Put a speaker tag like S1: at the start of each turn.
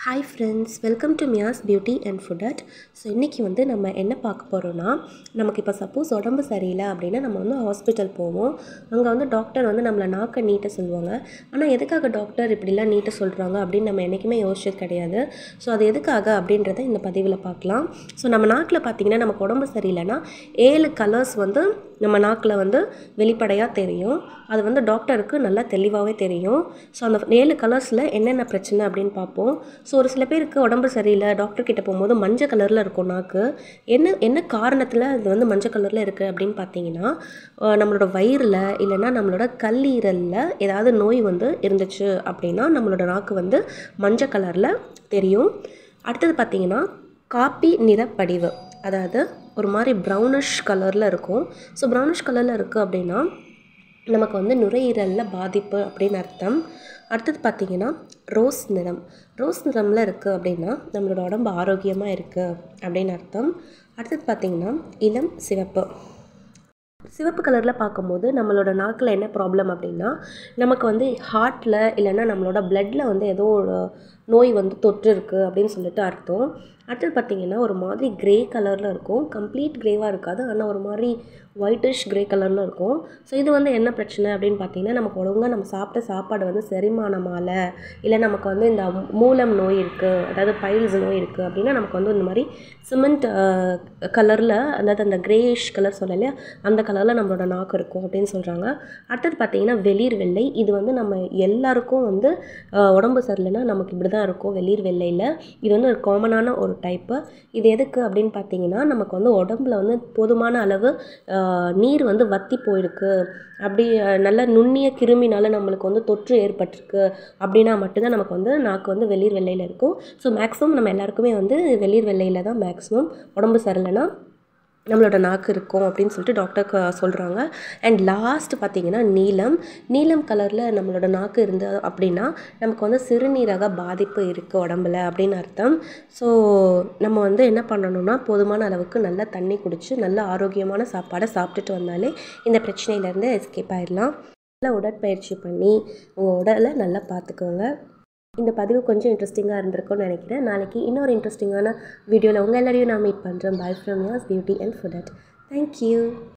S1: Hi friends, welcome to Mia's Beauty and Food Art. So இன்றைக்கி வந்து நம்ம என்ன பார்க்க போகிறோன்னா, நமக்கு இப்போ சப்போஸ் உடம்பு சரியில்லை அப்படின்னா நம்ம வந்து ஹாஸ்பிட்டல் போவோம். அங்கே வந்து டாக்டர் வந்து நம்மளை நாக்கை நீட்ட சொல்லுவாங்க. ஆனால் எதுக்காக டாக்டர் இப்படிலாம் நீட்ட சொல்கிறாங்க அப்படின்னு நம்ம என்றைக்குமே யோசிச்சது கிடையாது. ஸோ அது எதுக்காக அப்படின்றத இந்த பதிவில் பார்க்கலாம். ஸோ நம்ம நாக்கில் பார்த்திங்கன்னா நமக்கு உடம்பு சரியில்லைன்னா 7 கலர்ஸ் வந்து நம்ம நாக்கில் வந்து வெளிப்படையாக தெரியும். அது வந்து டாக்டருக்கு நல்லா தெளிவாகவே தெரியும். ஸோ அந்த 7 கலர்ஸில் என்னென்ன பிரச்சனை அப்படின்னு பார்ப்போம். ஸோ ஒரு சில பேருக்கு உடம்பு சரியில்லை, டாக்டர் கிட்ட போகும்போது மஞ்சள் கலரில் இருக்கும் நாக்கு. என்ன காரணத்தில் அது வந்து மஞ்சள் கலரில் இருக்குது அப்படின்னு பார்த்தீங்கன்னா, நம்மளோட வயிறில் இல்லைன்னா நம்மளோட கல்லீரலில் ஏதாவது நோய் வந்து இருந்துச்சு அப்படின்னா நம்மளோட நாக்கு வந்து மஞ்சள் கலரில் தெரியும். அடுத்தது பார்த்திங்கன்னா காப்பி நிறப்படிவு, அதாவது ஒரு மாதிரி ப்ரௌனிஷ் கலரில் இருக்கும். ஸோ ப்ரௌனிஷ் கலரில் இருக்குது அப்படின்னா நமக்கு வந்து நுரையீரலில் பாதிப்பு அப்படின்னு அர்த்தம். அடுத்தது பார்த்திங்கன்னா ரோஸ் நிறமில் இருக்குது அப்படின்னா நம்மளோட உடம்பு ஆரோக்கியமாக இருக்குது அப்படின்னு அர்த்தம். அடுத்தது பார்த்திங்கன்னா இளம் சிவப்பு கலரில் பார்க்கும்போது நம்மளோட நாக்கில் என்ன ப்ராப்ளம் அப்படின்னா, நமக்கு வந்து ஹார்ட்டில் இல்லைன்னா நம்மளோட பிளட்டில் வந்து ஏதோ ஒரு நோய் வந்து தொற்று இருக்குது அப்படின்னு சொல்லிட்டு அர்த்தம். அடுத்தது பார்த்திங்கன்னா ஒரு மாதிரி க்ரே கலரில் இருக்கும். கம்ப்ளீட் க்ரேவாக இருக்காது, ஆனால் ஒரு மாதிரி ஒயிட்டிஷ் க்ரே கலரில் இருக்கும். ஸோ இது வந்து என்ன பிரச்சனை அப்படின்னு பார்த்திங்கன்னா, நமக்கு ஒழுங்காக நம்ம சாப்பிட்ட சாப்பாடு வந்து செரிமானமால, இல்லை நமக்கு வந்து இந்த மூலம் நோய் இருக்குது, அதாவது பைல்ஸ் நோய் இருக்குது அப்படின்னா நமக்கு வந்து இந்த மாதிரி சிமெண்ட் கலரில், அதாவது அந்த க்ரேயிஷ் கலர் சொல்லலையா, அந்த கலரில் நம்மளோட நாக்கு இருக்கும் அப்படின்னு சொல்கிறாங்க. அடுத்தது பார்த்திங்கன்னா வெளிர் வெள்ளை. இது வந்து நம்ம எல்லாருக்கும் வந்து உடம்பு சரியில்லைன்னா நமக்கு இப்படி தான் இருக்கும், வெளிர் வெள்ளையில். இது வந்து ஒரு காமனான ஒரு டைப்பு. இது எதுக்கு அப்படின்னு பார்த்தீங்கன்னா, நமக்கு வந்து உடம்புல வந்து போதுமான அளவு நீர் வந்து வற்றி போயிருக்கு, அப்படி நல்ல நுண்ணிய கிருமினால நம்மளுக்கு வந்து தொற்று ஏற்பட்டிருக்கு அப்படின்னா மட்டும்தான் நமக்கு வந்து நாக்கு வந்து வெளிர் வெள்ளையில் இருக்கும். ஸோ மேக்ஸிமம் நம்ம எல்லாருக்குமே வந்து வெளிர் வெள்ளையில் தான் மேக்ஸிமம் உடம்பு சரியில்லைன்னா நம்மளோட நாக்கு இருக்கும் அப்படின்னு சொல்லிட்டு டாக்டர் சொல்கிறாங்க. அண்ட் லாஸ்ட் பார்த்திங்கன்னா நீலம் கலரில் நம்மளோட நாக்கு இருந்தது அப்படின்னா நமக்கு வந்து சிறுநீரக பாதிப்பு இருக்குது உடம்புல அப்படின்னு அர்த்தம். ஸோ நம்ம வந்து என்ன பண்ணணும்னா, போதுமான அளவுக்கு நல்லா தண்ணி குடித்து நல்ல ஆரோக்கியமான சாப்பாடை சாப்பிட்டுட்டு வந்தாலே இந்த பிரச்சனையிலேருந்து எஸ்கேப் ஆகிடலாம். நல்லா உடற்பயிற்சி பண்ணி உங்கள் உடலை நல்லா பார்த்துக்கோங்க. இந்த பதிவு கொஞ்சம் இன்ட்ரெஸ்டிங்காக இருந்திருக்கும்னு நினைக்கிறேன். நாளைக்கு இன்னொரு இன்ட்ரெஸ்டிங்கான வீடியோவில் உங்கள் எல்லாரையும் நான் மீட் பண்ணுறேன். Bye from Mia's beauty and food art. Thank you.